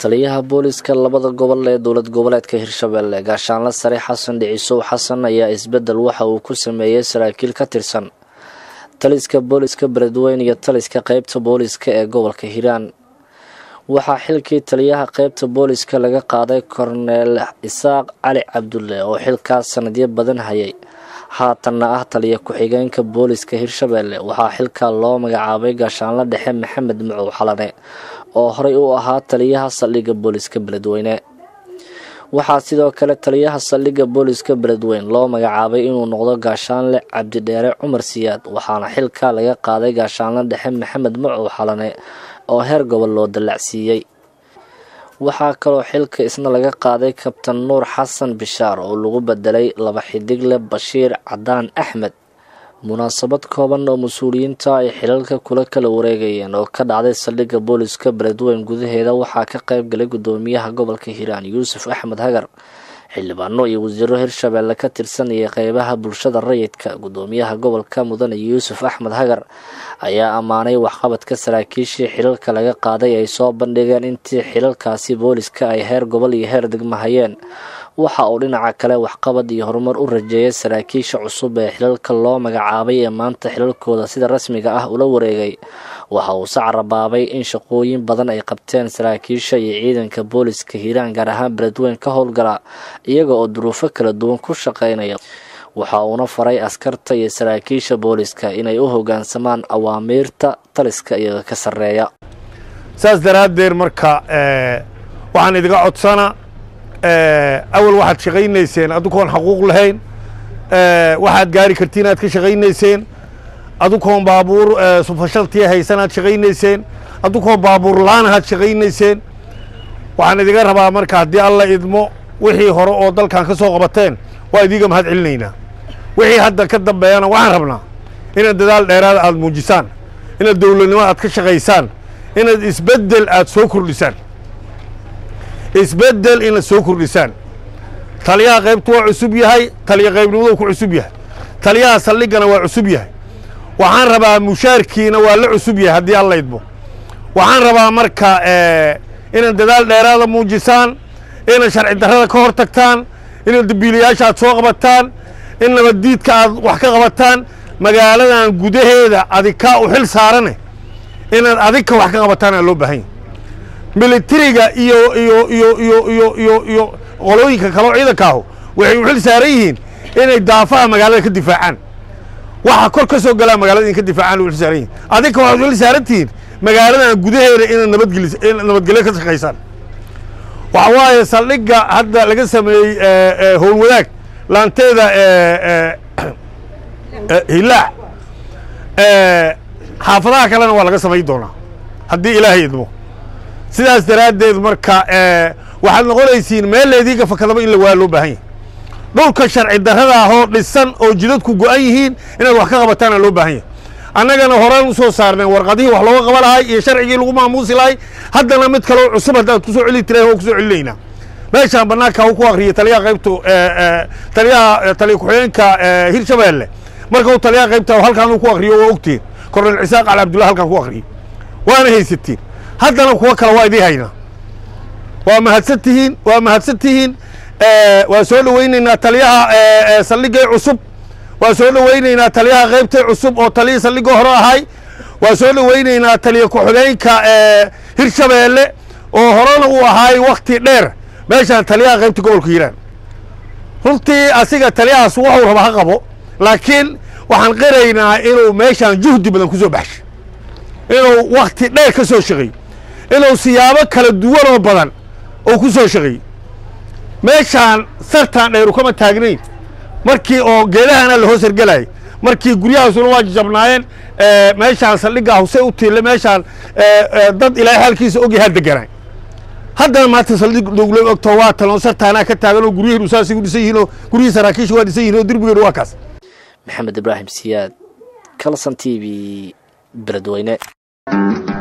taliyaha booliska labada gobol ee dowlad goboleedka Hirshabelle gaashaanle sare Xasan Dhicisow Xasan ayaa isbedel waxa uu ku sameeyay saraakiil ka tirsan taliska booliska Beledweyne iyo taliska qaybta booliska ee gobolka Hiiraan. waxaa xilkii taliyaha qaybta booliska laga qaaday Korneel Isaaq Cali Cabdulle oo xilkaas sanadyo badan hayay haatanna ah taliya ku-xigeenka booliska Hirshabelle. waxaa xilka loo magacaabay gaashaanle dhexe Maxamed Macow Xalane oo horey u ahaa taliyaha saldhigga booliska Beledweyne. waxaa sidoo kale taliyaha saldhigga booliska Beledweyne loo magacaabay inuu noqdo gaashaanle Cabdidheere Cumar Siyaad, waxaana xilka laga qaaday gaashaanle dhexe Maxamed Macow Xalane oo heer gobol loo dalacsiiyay. waxaa kaloo xilka isna laga qaaday kabtan Nuur Xasan Bishaar oo lagu bedelay laba xidigle Bashiir Cadaan Axmed. munaasabad kooban oo mas'uuliyiinta ay xilalka kula kala wareegayeen oo ka dhacday saldhigga booliska Beledweyne gudaheeda waxaa ka qayb galay gudoomiyaha gobolka Hiiraan Yuusuf Axmed Hagar, xildhibaano iyo wasiiro Hirshabelle ka tirsan iyo qaybaha bulshada rayidka. gudoomiyaha gobolka Mudane Yuusuf Axmed Hagar ayaa ammaanay waxqabadka saraakiishii xilalka laga qaaday ay soo bandhigeen intii xilalkaasi booliska ay heer gobol iyo heer degmo hayeen. waxa uu dhinaca kale waxqabad iyo horumar u rajeeyay saraakiisha cusub ee xilalka loo magacaabay ee maanta xilalkooda sida rasmiga ah ula wareegay. waxa uu sacrabaabay in shaqooyin badan ay qabteen saraakiisha iyo ciidanka booliska Hiiraan gaar ahaan Beledweyne ka howlgala iyaga oo duruufo kala duwan ku shaqeynaya. waxa uuna faray askarta iyo saraakiisha booliska inay u hoggaansamaan awaamiirta taliska iyaga ka sareeya. saas daraadeed marka waxaan idiga codsana awal waxaad shaqaynayseen adukoon xaquuq lahayn, waxaad gaari kartiin aad ka shaqaynayseen, adukoon baabuur sufashaltii haysan aad shaqaynayseen, adukoon baabuur laan aad shaqaynayseen. waxaan idiga rabaa marka haddii alla idmo wixii hore oo dalkan ka soo qabateen waa idiga mahad celinaynaa. wixii hadda ka dambeeyana waxaan rabnaa inaad dadaal dheeraad aad muujisaan, inaad dowladnimo aad ka shaqaysaan, inaad isbeddel aad soo kordhisaan, isbeddel inaad soo kordhisaan. taliyaha qaybtu waa cusub yahay, taliya qaybnimadu ku cusub yahay, taliyaha saldhiggana waa cusub yahay. waxaan rabaa mushaarkiina waa la cusub yahay haddii alla idmo. waxaan rabaa marka inaad dadaal dheeraada muujisaan, inaad sharci darrada ka hor tagtaan, inaad dambiilayaasha aad soo qabataan, in nabaddiidka aad wax ka qabataan. magaaladan gudaheeda adikaa u xil saarane inaad adika wax ka qabataan aa loo baahan yahay. militariga iyo qolooyinka kaloo ciidankaahu waxay u xil saaran yihiin inay daafaha magaalada ka difaacaan. waxa kor ka soo galaa magaalada in ka difaacaan u xil saaran yihiin. adika waxaad u xil saaran tihiin magaaladan gudaheeda inaad nabadgelyo ka shaqaysaan. waxa waaye saldhigga hadda laga sameeyey howlwadaag laanteeda hilaac xaafadaha kalena waa laga samayn doonaa haddii ilaahay idmo. sidaas daraaddeed marka waxaad noqonaysiin meel leediiga fakadaba in la waa loo baahan yahay. dhulka sharci darrada ahoo dhisan oo jidadku go'an yihiin inaad wax ka qabataana loo baahan yahay. annagana horaan u soo saarneen warqadihii wax looga qaba lahay iyo sharcigii lagu maamuusi lahay. haddana mid kaloo cusub haddaad ku soo celi tireen oo ku soo celinaynaa. meeshaan bannaanka uu ku akhriyay taliyaha qaybtu taliya ku-xigeenka Hirshabelle marka uu taliyaha qaybta halkaan uu ku akhriyo waa ogtiin Korneel Isaaq Cali Cabdulle halkaan ku akhriyay waana haysatiin. haddana kuwa kale waa idii haynaa. waa mahadsantihiin, waa mahadsantihiin. waa soo dhawaynaynaa taliyaha saldhiggay cusub, waa soo dhawaynaynaa taliyaha qaybtay cusub oo taliya saldhigga hore ahay, waa soo dhawaynaynaa taliya ku-xigeenka Hirshabelle oo horena uu ahaay wakti dheer meeshaan taliyaha qaybta gobolka Hiiraan. runtii asiga taliyahaas wuxuu raba ha qabo, laakiin waxaan qiraynaa inuu meeshaan juhdi badan ku soo baxshay, inuu wakti dheer ka soo shaqeey, inuu siyaabo kala duwan oo badan oo ku soo shaqeey. meeshaan sartaan dheer kama taagnayn markii oo geedahana la hoos hergelayay, markii guryahaasuna waa jabnaayeen. meeshaan saldhigga huse u tiile meeshaan dad ilaahay halkiisa ogyahay deganay. haddana maanta saldhig dowlad ogto waa taloon sartaanaa ka taagan oo guryihiin usaasi u dhisan yihiin oo guryihii saraakiisha waa dhisan yihiin oo derbigeedu waa kaas. Maxamed Ibraahim Siyaad, Kalson TV, Beledweyne.